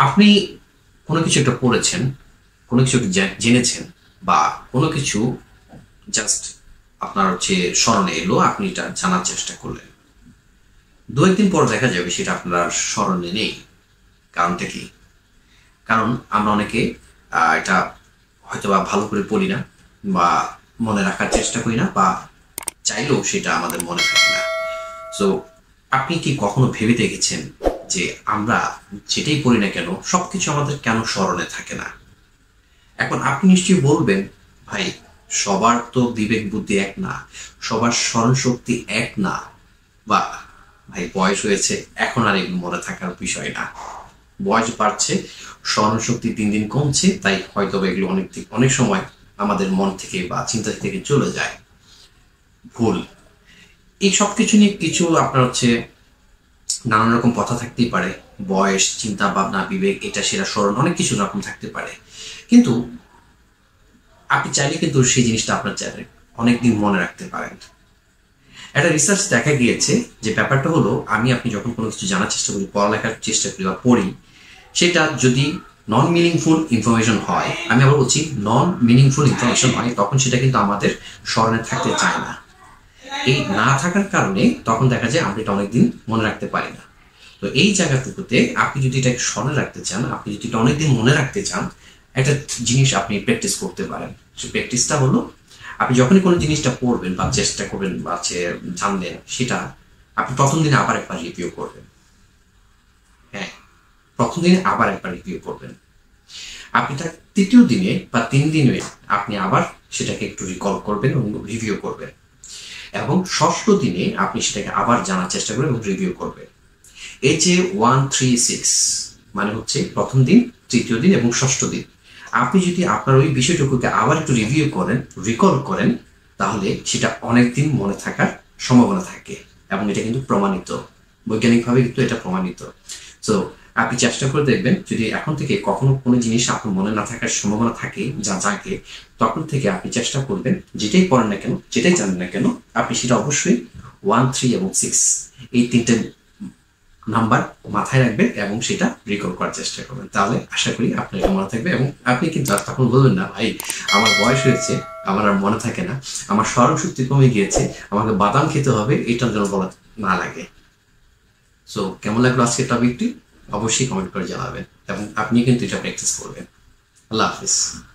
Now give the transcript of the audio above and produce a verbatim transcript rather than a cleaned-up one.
আপনি কোনো কিছু একটা পড়েছেন, কোনো কিছু একটা জা- জেনেছেন, বা কোনো কিছু জাস্ট আপনার হচ্ছে স্মরণে এলো, আপনি এটা জানার চেষ্টা করলেন। দু একদিন পর দেখা যাবে সেটা আপনার স্মরণে নেই। কারণটা কি? কারণ আমরা অনেকে আহ, এটা হয়তো বা ভালো করে পড়ি না, বা মনে রাখার চেষ্টা করি না, বা চাইলেও সেটা আমাদের মনে থাকে না। সো আপনি কি কখনো ভেবে দেখেছেন যে আমরা যেটাই পড়ি না কেন সবকিছু আমাদের কেন স্মরণে থাকে না? এখন আপনি নিশ্চয়ই বলবেন, ভাই সবার তো বিবেক বুদ্ধি এক না, সবার স্মরণ শক্তি এক না, বা ভাই বয়স হয়েছে, এখন আর এগুলো মনে থাকার বিষয় না। বয়স বাড়ছে, স্মরণ শক্তি দিন দিন কমছে, তাই হয়তো এগুলো অনেক দিক- অনেক সময় আমাদের মন থেকে বা চিন্তা থেকে চলে যায়। ভুল। এই সব কিছু নিয়ে কিছু আপনার হচ্ছে নানান রকম কথা থাকতেই পারে। বয়স, চিন্তা ভাবনা, বিবেক, এটা সেটা, স্মরণ, অনেক কিছু রকম থাকতে পারে। কিন্তু আপনি চাইলে কিন্তু সেই জিনিসটা আপনার চাইলে অনেকদিন মনে রাখতে পারেন। একটা রিসার্চ দেখা গিয়েছে যে ব্যাপারটা হলো, আমি আপনি যখন কোনো কিছু জানার চেষ্টা করি, পড়ালেখার চেষ্টা করি বা পড়ি, সেটা যদি নন মিনিংফুল ইনফরমেশন হয়, আমি আবার বলছি নন মিনিংফুল ইনফরমেশন হয়, তখন সেটা কিন্তু আমাদের স্মরণে থাকতে চায় না। এই না থাকার কারণে তখন দেখা যায় আমরা এটা অনেকদিন মনে রাখতে পারি না। তো এই জায়গাটুকুতে আপনি যদি এটাকে স্মরণে রাখতে চান, আপনি যদি এটা অনেকদিন মনে রাখতে চান, একটা জিনিস আপনি প্র্যাকটিস করতে পারেন। সেই প্র্যাকটিসটা হলো, আপনি যখনই কোনো জিনিসটা পড়বেন বা চেষ্টা করবেন বা হচ্ছে জানলেন, সেটা আপনি প্রথম দিনে আবার একবার রিভিউ করবেন। হ্যাঁ, প্রথম দিনে আবার একবার রিভিউ করবেন। আপনি তার তৃতীয় দিনে বা তিন দিনে আপনি আবার সেটাকে একটু রিকল করবেন এবং রিভিউ করবেন, এবং ষষ্ঠ দিনে আপনি সেটাকে আবার জানার চেষ্টা করবেন এবং রিভিউ করবেন। এই যে ওয়ান থ্রি সিক্স মানে হচ্ছে প্রথম দিন, তৃতীয় দিন এবং ষষ্ঠ দিন। আপনি যদি আপনার ওই বিষয়টুকুকে আবার একটু রিভিউ করেন, রিকল করেন, তাহলে সেটা অনেকদিন মনে থাকার সম্ভাবনা থাকে, এবং এটা কিন্তু প্রমাণিত, বৈজ্ঞানিকভাবে কিন্তু এটা প্রমাণিত। সো আপনি চেষ্টা করে দেখবেন, যদি এখন থেকে কখনো কোনো জিনিস আপনার মনে না থাকার সম্ভাবনা থাকে, যা জাগে, তখন থেকে আপনি চেষ্টা করবেন, যেটাই পড়েন না কেন, যেটাই জানেন না কেন, আপনি সেটা অবশ্যই ওয়ান থ্রি এবং সিক্স এই তিনটে নাম্বার মাথায় রাখবেন এবং সেটা রিকল করার চেষ্টা করবেন। তাহলে আশা করি আপনার এটা মনে থাকবে, এবং আপনি কিন্তু আর তখন বলবেন না, ভাই আমার বয়স হয়েছে, আমার আর মনে থাকে না, আমার স্মরণ শক্তি কমে গিয়েছে, আমাকে বাদাম খেতে হবে, এটার জন্য বলা না লাগে। সো কেমন লাগলো আজকের টপিকটি? অবশ্যই কমেন্ট করে জানাবেন, এবং আপনি কিন্তু এটা প্র্যাকটিস করবেন। আল্লাহ হাফিজ।